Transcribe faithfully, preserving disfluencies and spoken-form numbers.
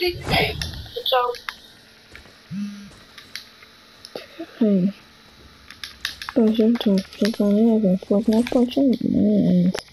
So, Hey, person to click on it and flip my function.